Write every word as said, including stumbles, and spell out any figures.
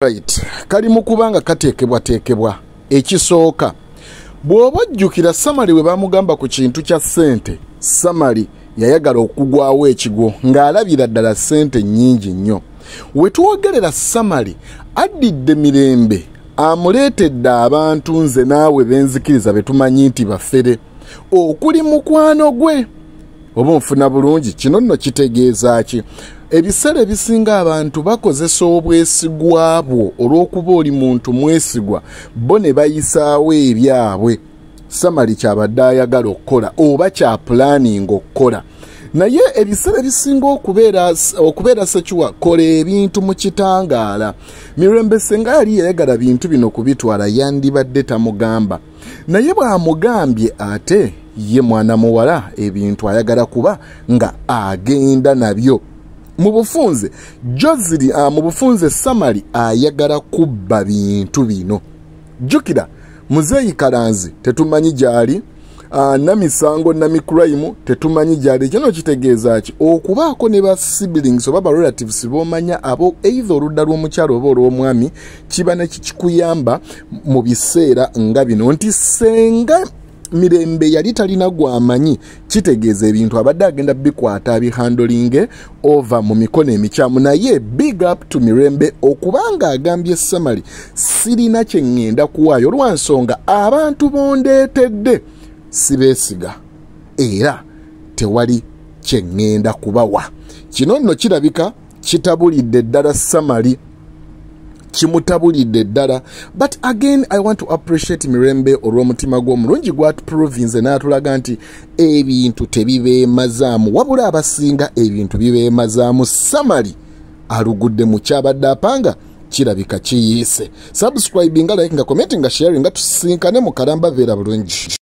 Right. Kali mukubanga katekebwa tekebwa ekisooka bw'oba ojjukira Samali we bamugamba ku kintu kya ssente. Samali yayagala okugwawo ekigo ng'alabira ddala ssente nnyingi nnyo. We twogerera Samali addidde mirembe amuleetedde abantu nze naawe benzikiriza be tumanyi nti bafere okuli mukwano gwe. Oba nfuna bulungi kino nno kitegeeza ki? Ebiseera ebisinga abantu bakozesa obwesigwa bwo olw'okuba oli muntu mwesigwa bo ne bayisaawo ebyabwe. Samali kyabadde ayagala okukola oba kya planning okukola. Naye ebiseera ebisinga okubeera okubeera sekiwa kola ebintu mu kitangaala. Mirembe senga yali yayagala bintu bino kubitwala yandibadde tamugamba. Naye bw'amugambye ate ye mwana muwala ebintu ayagala kuba nga agenda nabyo. Mu bufunze Jozili uh, mu bufunze Samali ayagala kubba bintu bino. Jukira Muzeyi Kalanzi tetumanyi gyali, uh, na misango na micrime tetumanyi gyali. Kino kitegeeza ki? Okubaako ne ba siblings oba ba relatives bomanya abo either oludda lw'omukyalo oba olw'omwami kiba ne kikuyamba mu biseera nga bino nti senga Mirembe yali talina gwamanyi kitegeeza ebintu abadde agenda bikwata abihandolinge over mu mikono emikyamu. Naye big up to Mirembe okubanga agambye Samali sirina kye ngenda kuwaayo olwansonga abantu bondeetedde sibeesiga era tewali kye ngenda kubawa. Kino nno kirabika kitabulidde ddala Samali. Kimutabulidde ddala. But again I want to appreciate Mirembe olw'omutima gw'omulungi gw'atuprovinze n'atulaga nti ebintu tebibeemazaamu wabula abasinga ebintu bibeemazaamu. Samali alugudde mu kyabadde apanga kirabika kiyiise. Subscribe nga like nga comment nga sharing nga tusinkane mu kalamba veera bulungi.